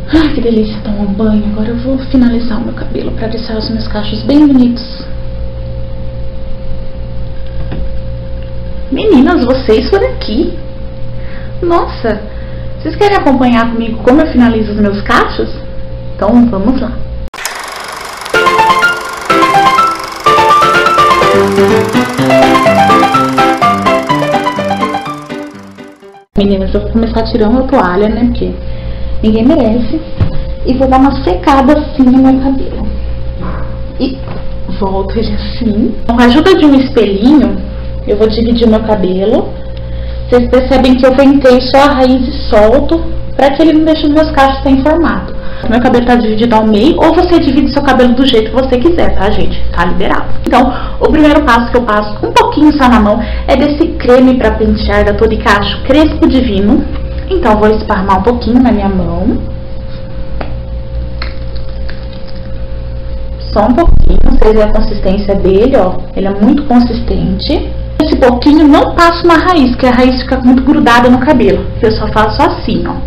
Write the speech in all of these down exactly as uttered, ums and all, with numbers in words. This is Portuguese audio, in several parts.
Ai, que delícia tomar um banho. Agora eu vou finalizar o meu cabelo pra deixar os meus cachos bem bonitos. Meninas, vocês por aqui? Nossa, vocês querem acompanhar comigo como eu finalizo os meus cachos? Então vamos lá. Meninas, eu vou começar tirando a toalha, né? Porque ninguém merece. E vou dar uma secada assim no meu cabelo. E volto ele assim. Com a ajuda de um espelhinho, eu vou dividir o meu cabelo. Vocês percebem que eu pentei só a raiz e solto, pra que ele não deixe os meus cachos sem formato. Meu cabelo tá dividido ao meio, ou você divide seu cabelo do jeito que você quiser, tá, gente? Tá liberado. Então, o primeiro passo que eu passo um pouquinho só na mão é desse creme pra pentear da Toricacho Crespo Divino. Então, eu vou esparmar um pouquinho na minha mão. Só um pouquinho, vocês veem a consistência dele, ó. Ele é muito consistente. Esse pouquinho não passo na raiz, porque a raiz fica muito grudada no cabelo. Eu só faço assim, ó.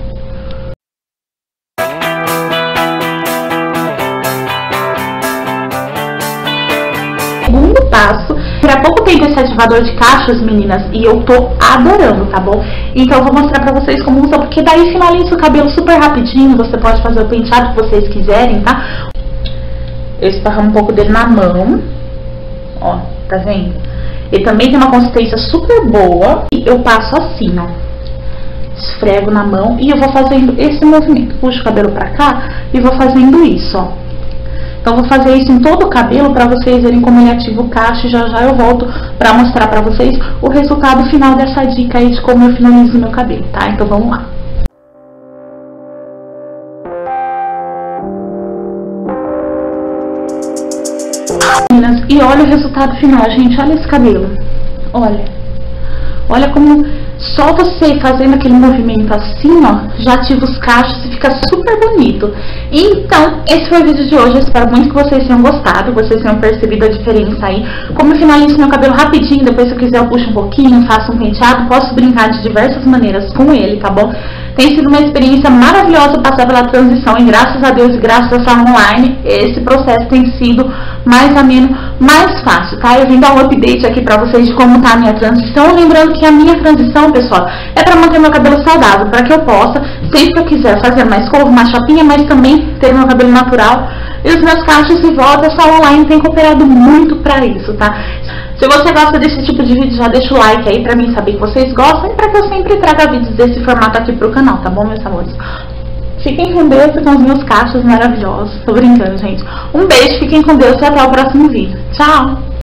Segundo passo, há pouco tempo esse ativador de cachos, meninas, e eu tô adorando, tá bom? Então eu vou mostrar pra vocês como usa, porque daí finaliza o cabelo super rapidinho, você pode fazer o penteado que vocês quiserem, tá? Eu esparramo um pouco dele na mão, ó, tá vendo? Ele também tem uma consistência super boa, e eu passo assim, ó. Esfrego na mão e eu vou fazendo esse movimento, puxo o cabelo pra cá e vou fazendo isso, ó. Então, vou fazer isso em todo o cabelo pra vocês verem como ele ativa o cacho. E já já eu volto pra mostrar pra vocês o resultado final dessa dica aí de como eu finalizo o meu cabelo, tá? Então, vamos lá. Meninas, e olha o resultado final, gente. Olha esse cabelo. Olha. Olha como só você fazendo aquele movimento assim, ó, já ativa os cachos e fica super bonito. Então, esse foi o vídeo de hoje. Eu espero muito que vocês tenham gostado, que vocês tenham percebido a diferença aí. Como eu finalizo meu cabelo rapidinho, depois se eu quiser eu puxo um pouquinho, faço um penteado, posso brincar de diversas maneiras com ele, tá bom? Tem sido uma experiência maravilhosa passar pela transição e graças a Deus e graças a essa online, esse processo tem sido mais ameno, mais fácil, tá? Eu vim dar um update aqui pra vocês de como tá a minha transição, lembrando que a minha transição, pessoal, é pra manter meu cabelo saudável, pra que eu possa, sempre que eu quiser, fazer mais escova, uma chapinha, mas também ter meu cabelo natural e os meus cachos de volta. Essa online tem cooperado muito pra isso, tá? Se você gosta desse tipo de vídeo, já deixa o like aí pra mim saber que vocês gostam e pra que eu sempre traga vídeos desse formato aqui pro canal, tá bom, meus amores? Fiquem com Deus e com os meus cachos maravilhosos. Tô brincando, gente. Um beijo, fiquem com Deus e até o próximo vídeo. Tchau!